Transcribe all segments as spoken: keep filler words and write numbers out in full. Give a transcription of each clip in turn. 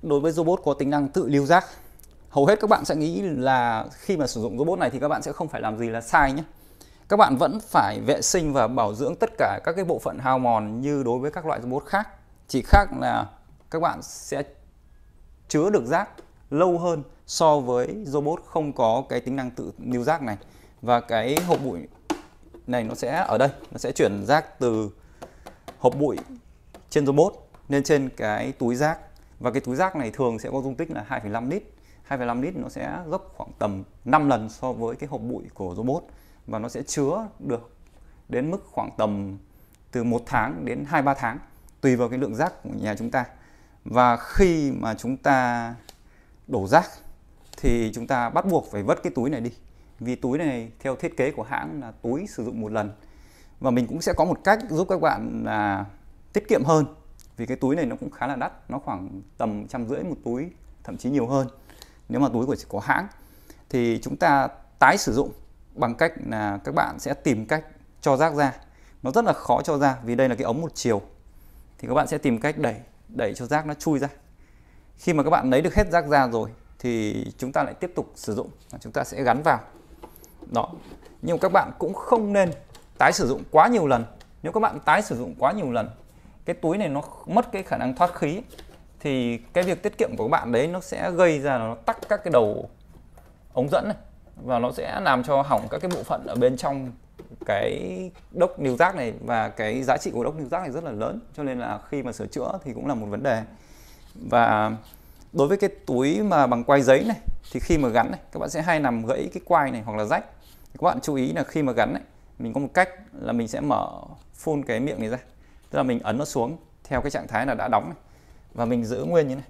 đối với robot có tính năng tự lưu rác. Hầu hết các bạn sẽ nghĩ là khi mà sử dụng robot này thì các bạn sẽ không phải làm gì là sai nhé. Các bạn vẫn phải vệ sinh và bảo dưỡng tất cả các cái bộ phận hao mòn như đối với các loại robot khác. Chỉ khác là các bạn sẽ chứa được rác lâu hơn so với robot không có cái tính năng tự lưu rác này. Và cái hộp bụi này nó sẽ ở đây, nó sẽ chuyển rác từ hộp bụi trên robot lên trên cái túi rác. Và cái túi rác này thường sẽ có dung tích là hai phẩy năm lít. hai phẩy năm lít nó sẽ gấp khoảng tầm năm lần so với cái hộp bụi của robot. Và nó sẽ chứa được đến mức khoảng tầm từ một tháng đến hai ba tháng, tùy vào cái lượng rác của nhà chúng ta. Và khi mà chúng ta đổ rác thì chúng ta bắt buộc phải vứt cái túi này đi. Vì túi này theo thiết kế của hãng là túi sử dụng một lần. Và mình cũng sẽ có một cách giúp các bạn là tiết kiệm hơn. Vì cái túi này nó cũng khá là đắt, nó khoảng tầm trăm rưỡi một túi, thậm chí nhiều hơn. Nếu mà túi của, của hãng thì chúng ta tái sử dụng bằng cách là các bạn sẽ tìm cách cho rác ra. Nó rất là khó cho ra vì đây là cái ống một chiều. Thì các bạn sẽ tìm cách đẩy, đẩy cho rác nó chui ra. Khi mà các bạn lấy được hết rác ra rồi thì chúng ta lại tiếp tục sử dụng. Chúng ta sẽ gắn vào. Đó. Nhưng các bạn cũng không nên tái sử dụng quá nhiều lần. Nếu các bạn tái sử dụng quá nhiều lần, cái túi này nó mất cái khả năng thoát khí, thì cái việc tiết kiệm của các bạn đấy nó sẽ gây ra là nó tắc các cái đầu ống dẫn này. Và nó sẽ làm cho hỏng các cái bộ phận ở bên trong cái đốc níu rác này. Và cái giá trị của đốc níu rác này rất là lớn. Cho nên là khi mà sửa chữa thì cũng là một vấn đề. Và đối với cái túi mà bằng quai giấy này thì khi mà gắn này, các bạn sẽ hay nằm gãy cái quai này hoặc là rách. Các bạn chú ý là khi mà gắn này, mình có một cách là mình sẽ mở full cái miệng này ra. Tức là mình ấn nó xuống theo cái trạng thái là đã đóng này. Và mình giữ nguyên như này.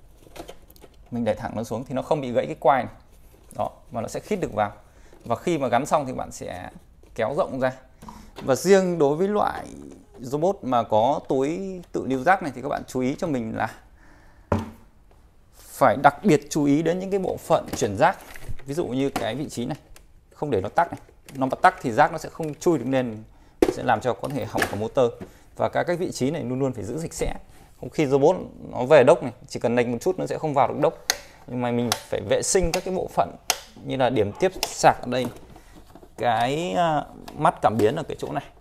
Mình đẩy thẳng nó xuống thì nó không bị gãy cái quai này. Đó, và nó sẽ khít được vào. Và khi mà gắn xong thì bạn sẽ kéo rộng ra. Và riêng đối với loại robot mà có túi tự lưu rác này thì các bạn chú ý cho mình là phải đặc biệt chú ý đến những cái bộ phận chuyển rác. Ví dụ như cái vị trí này, không để nó tắc này. Nó mà tắc thì rác nó sẽ không chui được lên, sẽ làm cho có thể hỏng cả motor. Và các cái vị trí này luôn luôn phải giữ sạch sẽ. Không khi robot nó về đốc này, chỉ cần nạch một chút nó sẽ không vào được đốc. Nhưng mà mình phải vệ sinh các cái bộ phận như là điểm tiếp sạc ở đây, cái mắt cảm biến ở cái chỗ này.